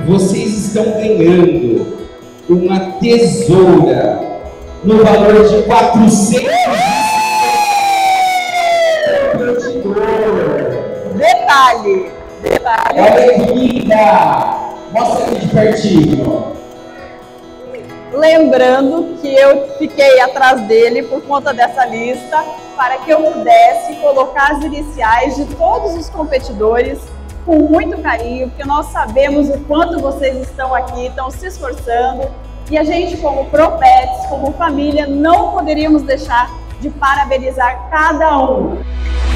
vocês estão ganhando uma tesoura no valor de 400. Detalhe. Olha que linda! Mostra aqui de pertinho. Lembrando que eu fiquei atrás dele por conta dessa lista, para que eu pudesse colocar as iniciais de todos os competidores com muito carinho, porque nós sabemos o quanto vocês estão aqui, estão se esforçando, e a gente, como ProPets, como família, não poderíamos deixar de parabenizar cada um.